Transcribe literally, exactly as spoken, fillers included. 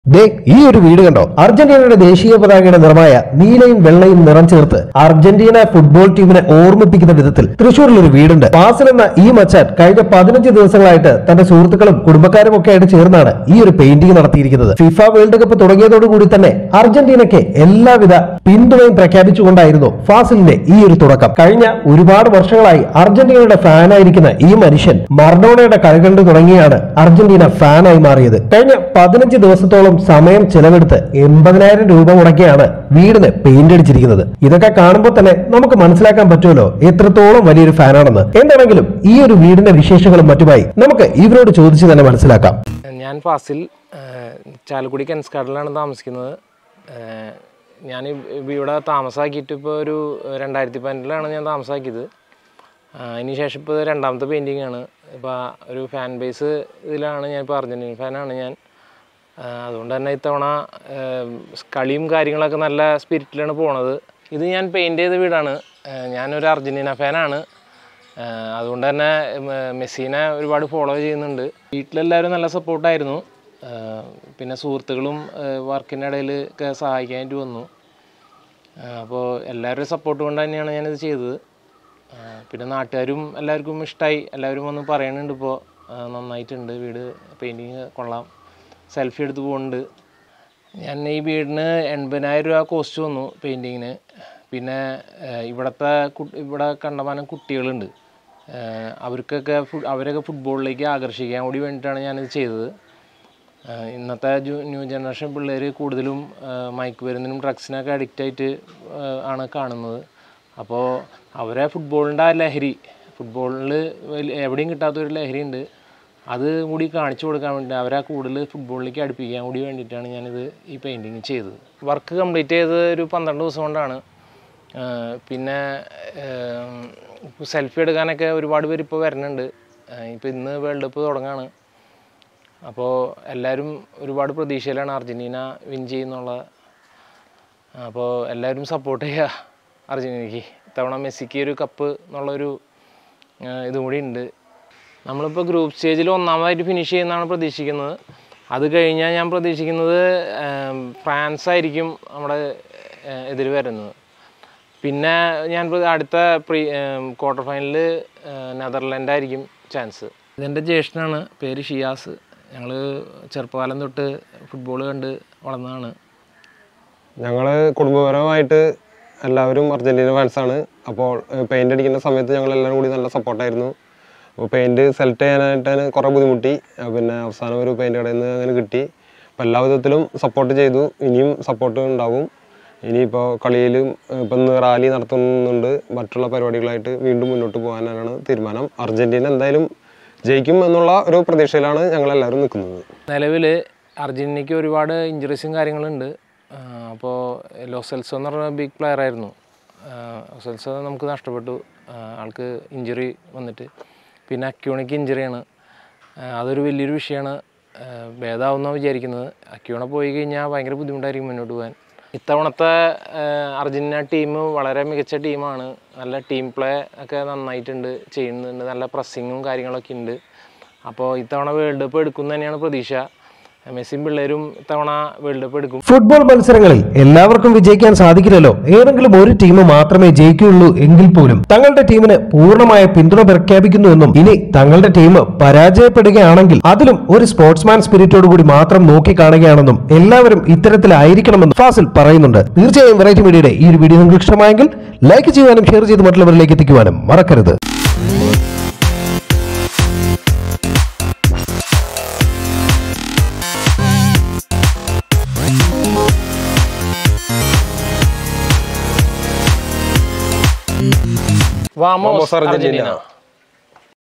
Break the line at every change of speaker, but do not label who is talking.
ദേ ഈ ഒരു വീട് കണ്ടോ? അർജന്റീനയുടെ ദേശീയ പതാകയുടെ നിറമായ നീലയും വെള്ളയും നിറം ചേർത്ത് അർജന്റീന ഫുട്ബോൾ ടീമിനെ ഓർമ്മിപ്പിക്കുന്ന വിധത്തിൽ തൃശ്ശൂരിൽ ഒരു വീടുണ്ട്. ഫാസിൽ എന്ന ഈ മച്ചാൻ കഴിഞ്ഞ പതിനഞ്ച് ദിവസങ്ങളായിട്ട് തന്റെ സുഹൃത്തുക്കളും കുടുംബക്കാരും ഒക്കെ ആയിട്ട് ചേർന്നാണ് ഈ ഒരു പെയിന്റിംഗ് നടത്തിയിരിക്കുന്നത്. ഫിഫ വേൾഡ് കപ്പ് തുടങ്ങിയതോടുകൂടി തന്നെ അർജന്റീനയ്ക്ക് എല്ലാവിധ പിന്തുണയും പ്രഖ്യാപിച്ചുകൊണ്ടായിരുന്നു ഫാസിലിന്റെ ഈ ഒരു തുടക്കം. കഴിഞ്ഞ ഒരുപാട് വർഷങ്ങളായി അർജന്റീനയുടെ ഫാനായിരിക്കുന്ന ഈ മനുഷ്യൻ മർഡോണയുടെ കളി കണ്ടു തുടങ്ങിയാണ് അർജന്റീന ഫാനായി മാറിയത്. കഴിഞ്ഞ പതിനഞ്ച് ദിവസത്തോളം സമയം ചെലവെടുത്ത് എൺപതിനായിരം രൂപ മുടക്കിയാണ് വീടിന് പെയിന്റ് അടിച്ചിരിക്കുന്നത്. ഇതൊക്കെ കാണുമ്പോൾ തന്നെ നമുക്ക് മനസ്സിലാക്കാൻ പറ്റുമല്ലോ എത്രത്തോളം വലിയൊരു ഫാനാണെന്ന്. എന്താണെങ്കിലും ഈ ഒരു വീടിന്റെ വിശേഷങ്ങളും മറ്റുമായി നമുക്ക് ഇവരോട് ചോദിച്ചു തന്നെ മനസ്സിലാക്കാം.
ഞാൻ ഫാസിൽ, ചാലക്കുടി കെൻസ്കാർഡിലാണ് താമസിക്കുന്നത്. ഞാൻ ഇവിടെ താമസാക്കിയിട്ട് ഇപ്പോൾ ഒരു രണ്ടായിരത്തി പതിനെട്ടിലാണ് ഞാൻ താമസാക്കിയത്. അതിന് ശേഷം ഇപ്പോൾ രണ്ടാമത്തെ പെയിൻറ്റിങ് ആണ്. ഇപ്പോൾ ഒരു ഫാൻ ബേസ് ഇതിലാണ് ഞാൻ ഇപ്പോൾ അർജന്റീന ഫാനാണ് ഞാൻ. അതുകൊണ്ട് തന്നെ ഇത്തവണ കളിയും കാര്യങ്ങളൊക്കെ നല്ല സ്പിരിറ്റിലാണ് പോണത്. ഇത് ഞാൻ പെയിൻറ്റ് ചെയ്ത വീടാണ്. ഞാനൊരു അർജന്റീന ഫാനാണ്. അതുകൊണ്ട് തന്നെ മെസ്സിനെ ഒരുപാട് ഫോളോ ചെയ്യുന്നുണ്ട്. വീട്ടിലെല്ലാവരും നല്ല സപ്പോർട്ടായിരുന്നു. പിന്നെ സുഹൃത്തുക്കളും വർക്കിൻ്റെ ഇടയിൽ ഒക്കെ സഹായിക്കാനായിട്ട് വന്നു. അപ്പോൾ എല്ലാവരുടെയും സപ്പോർട്ട് കൊണ്ട് തന്നെയാണ് ഞാനിത് ചെയ്തത്. പിന്നെ നാട്ടുകാരും എല്ലാവർക്കും ഇഷ്ടമായി. എല്ലാവരും വന്ന് പറയുന്നുണ്ട് ഇപ്പോൾ നന്നായിട്ടുണ്ട്, വീട് പെയിൻറ്റിങ് കൊള്ളാം, സെൽഫി എടുത്ത് പോകുന്നുണ്ട്. ഞാൻ ഈ വീടിന് എൺപതിനായിരം രൂപ കോസ്റ്റ് വന്നു പെയിൻറ്റിങ്ങിന്. പിന്നെ ഇവിടുത്തെ ഇവിടെ കണ്ടമാനം കുട്ടികളുണ്ട്. അവർക്കൊക്കെ അവരൊക്കെ ഫുട്ബോളിലേക്ക് ആകർഷിക്കാൻ കൂടി വേണ്ടിയിട്ടാണ് ഞാനിത് ചെയ്തത്. ഇന്നത്തെ ന്യൂ ജനറേഷൻ പിള്ളേർ കൂടുതലും മയക്കുമരുന്നിനും ഡ്രഗ്സിനൊക്കെ അഡിക്റ്റായിട്ട് ആണ് കാണുന്നത്. അപ്പോൾ അവരെ ഫുട്ബോളിൻ്റെ ആ ലഹരി, ഫുട്ബോളിൽ എവിടെയും കിട്ടാത്തൊരു ലഹരി ഉണ്ട്, അത് കൂടി കാണിച്ചു കൊടുക്കാൻ വേണ്ടി അവരെ കൂടുതൽ ഫുട്ബോളിലേക്ക് അടുപ്പിക്കാൻ കൂടി വേണ്ടിയിട്ടാണ് ഞാനിത് ഈ പെയിൻറ്റിങ് ചെയ്തത്. വർക്ക് കംപ്ലീറ്റ് ചെയ്തത് ഒരു പന്ത്രണ്ട് ദിവസം കൊണ്ടാണ്. പിന്നെ സെൽഫി എടുക്കാനൊക്കെ ഒരുപാട് പേര് ഇപ്പോൾ വരുന്നുണ്ട്. ഇപ്പോൾ ഇന്ന് വേൾഡ് കപ്പ് തുടങ്ങുകയാണ്. അപ്പോൾ എല്ലാവരും ഒരുപാട് പ്രതീക്ഷയിലാണ് അർജന്റീന വിൻ ചെയ്യുന്നുള്ള. അപ്പോൾ എല്ലാവരും സപ്പോർട്ട് ചെയ്യുക അർജന്റീനയ്ക്ക്. ഇത്തവണ മെസ്സിക്ക് ഒരു കപ്പ് എന്നുള്ളൊരു ഇതും കൂടി ഉണ്ട്. നമ്മളിപ്പോൾ ഗ്രൂപ്പ് സ്റ്റേജിൽ ഒന്നാമതായിട്ട് ഫിനിഷ് ചെയ്യുന്നതാണ് പ്രതീക്ഷിക്കുന്നത്. അത് കഴിഞ്ഞാൽ ഞാൻ പ്രതീക്ഷിക്കുന്നത് ഫ്രാൻസ് ആയിരിക്കും നമ്മുടെ എതിർ വരുന്നത്. പിന്നെ ഞാൻ അടുത്ത പ്രീ ക്വാർട്ടർ ഫൈനലിൽ നെതർലാൻഡ് ആയിരിക്കും ചാൻസ്. ഇതെൻ്റെ ജ്യേഷ്ഠനാണ്, പേര് ഷിയാസ്. ഞങ്ങൾ ചെറുപ്പകാലം തൊട്ട് ഫുട്ബോൾ കണ്ട് വളർന്നതാണ്.
ഞങ്ങൾ കുടുംബപരമായിട്ട് എല്ലാവരും അർജന്റീന ഫാൻസാണ്. അപ്പോൾ പെയിൻ്റ് അടിക്കുന്ന സമയത്ത് ഞങ്ങളെല്ലാവരും കൂടി നല്ല സപ്പോർട്ടായിരുന്നു. അപ്പോൾ പെയിൻറ്റ് സെലക്ട് ചെയ്യാനായിട്ട് കുറേ ബുദ്ധിമുട്ടി. പിന്നെ അവസാനം ഒരു പെയിൻറ്റ് കടയിൽ നിന്ന് അങ്ങനെ കിട്ടി. അപ്പോൾ എല്ലാ വിധത്തിലും സപ്പോർട്ട് ചെയ്തു. ഇനിയും സപ്പോർട്ട് ഉണ്ടാവും. ഇനിയിപ്പോൾ കളിയിലും ഇപ്പം ഇന്ന് റാലി നടത്തുന്നുണ്ട്. മറ്റുള്ള പരിപാടികളായിട്ട് വീണ്ടും മുന്നോട്ട് പോകാനാണ് തീരുമാനം. അർജന്റീന എന്തായാലും ജയിക്കും എന്നുള്ള ഒരു പ്രതീക്ഷയിലാണ് ഞങ്ങളെല്ലാവരും നിൽക്കുന്നത്.
നിലവിൽ അർജന്റീനയ്ക്ക് ഒരുപാട് ഇഞ്ചുറീസും കാര്യങ്ങളുണ്ട്. അപ്പോൾ ലോസെൽസോ എന്ന് പറഞ്ഞ ബിഗ് പ്ലെയർ ആയിരുന്നു. ലോസെൽസോ നമുക്ക് നഷ്ടപ്പെട്ടു, ആൾക്ക് ഇഞ്ചുറി വന്നിട്ട്. പിന്നെ അക്യൂണയ്ക്ക് ഇഞ്ചുറിയാണ്. അതൊരു വലിയൊരു വിഷയമാണ്. ഭേദമാവുമെന്നാണ് വിചാരിക്കുന്നത്. അക്യൂണ പോയി കഴിഞ്ഞാൽ ഭയങ്കര ബുദ്ധിമുട്ടായിരിക്കും മുന്നോട്ട് പോകാൻ. ഇത്തവണത്തെ അർജന്റീന ടീം വളരെ മികച്ച ടീമാണ്. നല്ല ടീം പ്ലേ ഒക്കെ നന്നായിട്ടുണ്ട്, ചെയ്യുന്നുണ്ട്. നല്ല പ്രസ്സിങ്ങും കാര്യങ്ങളൊക്കെ ഉണ്ട്. അപ്പോൾ ഇത്തവണ വേൾഡ് കപ്പ് എടുക്കും തന്നെയാണ് പ്രതീക്ഷ. മെസ്സിയും പിള്ളേരും ഇത്തവണ വേൾഡ് കപ്പ് എടുക്കും.
ഫുട്ബോൾ മത്സരങ്ങളിൽ എല്ലാവർക്കും വിജയിക്കാൻ സാധിക്കില്ലല്ലോ. ഏതെങ്കിലും ഒരു ടീം മാത്രമേ ജയിക്കുകയുള്ളൂ എങ്കിൽ പോലും തങ്ങളുടെ ടീമിന് പൂർണ്ണമായ പിന്തുണ പ്രഖ്യാപിക്കുന്നുവെന്നും ഇനി തങ്ങളുടെ ടീം പരാജയപ്പെടുകയാണെങ്കിൽ അതിലും ഒരു സ്പോർട്സ്മാൻ സ്പിരിറ്റോട് കൂടി മാത്രം നോക്കി കാണുകയാണെന്നും എല്ലാവരും ഇത്തരത്തിലായിരിക്കണമെന്നും ഫാസിൽ പറയുന്നുണ്ട്. തീർച്ചയായും വെറൈറ്റി മീഡിയയുടെ ഈ ഒരു വീഡിയോ നിങ്ങൾക്ക് ഇഷ്ടമായെങ്കിൽ ലൈക്ക് ചെയ്യുവാനും ഷെയർ ചെയ്ത് മറ്റുള്ളവരിലേക്ക് എത്തിക്കുവാനും മറക്കരുത്.
Vamos Argentina.